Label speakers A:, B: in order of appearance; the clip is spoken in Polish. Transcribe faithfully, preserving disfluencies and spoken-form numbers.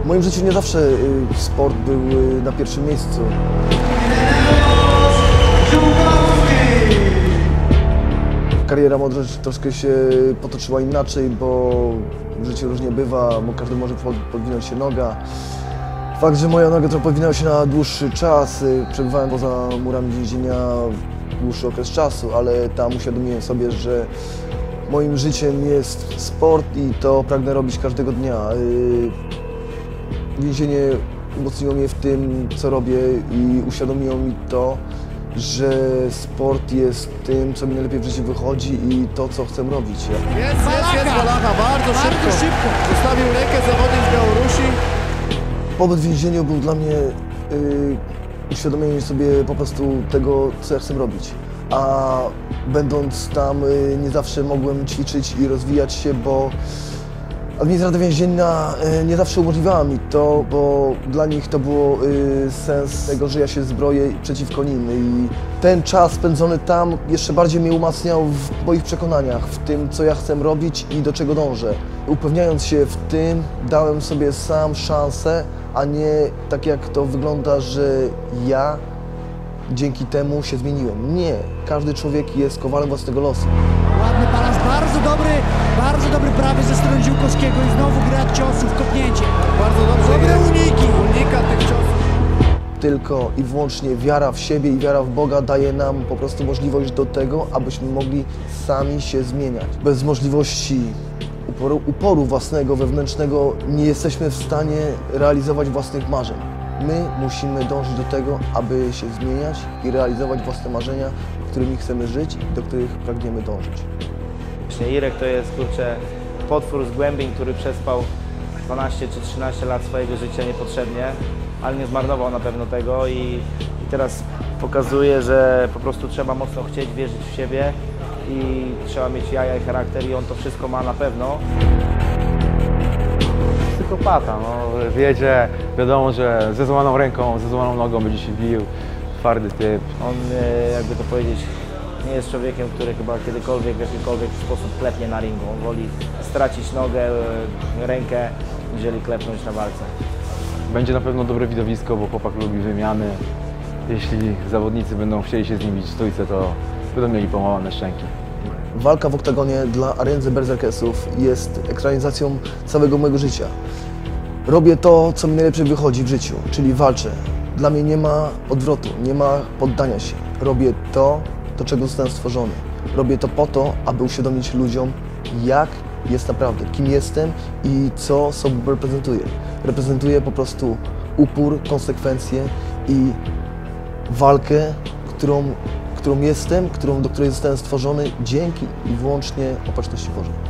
A: moim życiu nie zawsze sport był na pierwszym miejscu. Kariera Modrze troszkę się potoczyła inaczej, bo w życiu różnie bywa, bo każdy może podwinąć się noga. Fakt, że moja noga trochę podwinęła się na dłuższy czas, przebywałem poza murami więzienia dłuższy okres czasu, ale tam uświadomiłem sobie, że moim życiem jest sport i to pragnę robić każdego dnia. Więzienie umocniło mnie w tym, co robię i uświadomiło mi to, że sport jest tym, co mi najlepiej w życiu wychodzi i to, co chcę robić.
B: Jest, jest, jest Walacha, bardzo, bardzo szybko. szybko. Zostawił rękę zawodnik z Białorusi.
A: Pobyt w więzieniu był dla mnie yy, uświadomieniem sobie po prostu tego, co ja chcę robić. A będąc tam yy, nie zawsze mogłem ćwiczyć i rozwijać się, bo administracja więzienna yy, nie zawsze umożliwiała mi to, bo dla nich to było yy, sens tego, że ja się zbroję przeciwko nim. I ten czas spędzony tam jeszcze bardziej mnie umacniał w moich przekonaniach, w tym, co ja chcę robić i do czego dążę. Upewniając się w tym, dałem sobie sam szansę, a nie tak jak to wygląda, że ja dzięki temu się zmieniłem. Nie, każdy człowiek jest kowalem własnego losu.
C: Ładny balans, bardzo dobry, bardzo dobry prawy ze strony Ziółkowskiego i znowu gra ciosów, kopnięcie.
B: Bardzo dobrze.
C: Dobre uniki.
B: Unika tych ciosów.
A: Tylko i wyłącznie wiara w siebie i wiara w Boga daje nam po prostu możliwość do tego, abyśmy mogli sami się zmieniać. Bez możliwości uporu, uporu własnego, wewnętrznego nie jesteśmy w stanie realizować własnych marzeń. My musimy dążyć do tego, aby się zmieniać i realizować własne marzenia, którymi chcemy żyć i do których pragniemy dążyć.
D: Irek to jest, kurczę, potwór z głębień, który przespał dwanaście czy trzynaście lat swojego życia niepotrzebnie, ale nie zmarnował na pewno tego i, i teraz pokazuje, że po prostu trzeba mocno chcieć, wierzyć w siebie i trzeba mieć jaja i charakter i on to wszystko ma na pewno.
E: Psychopata, no, wiedzie, wiadomo, że ze złamaną ręką, ze złamaną nogą będzie się bił, twardy typ.
D: On, jakby to powiedzieć, nie jest człowiekiem, który chyba kiedykolwiek w jakikolwiek sposób klepnie na ringu. On woli stracić nogę, rękę, niżeli klepnąć na walce.
E: Będzie na pewno dobre widowisko, bo chłopak lubi wymiany. Jeśli zawodnicy będą chcieli się z nim bić w stójce, to będą mieli połamane szczęki.
A: Walka w oktagonie dla Arendzy Berserkersów jest ekranizacją całego mojego życia. Robię to, co mi najlepiej wychodzi w życiu, czyli walczę. Dla mnie nie ma odwrotu, nie ma poddania się. Robię to, do czego zostałem stworzony. Robię to po to, aby uświadomić ludziom, jak jest naprawdę, kim jestem i co sobą reprezentuję. Reprezentuję po prostu upór, konsekwencje i walkę, którą którą jestem, którą, do której zostałem stworzony dzięki i wyłącznie Opatrzności Bożej.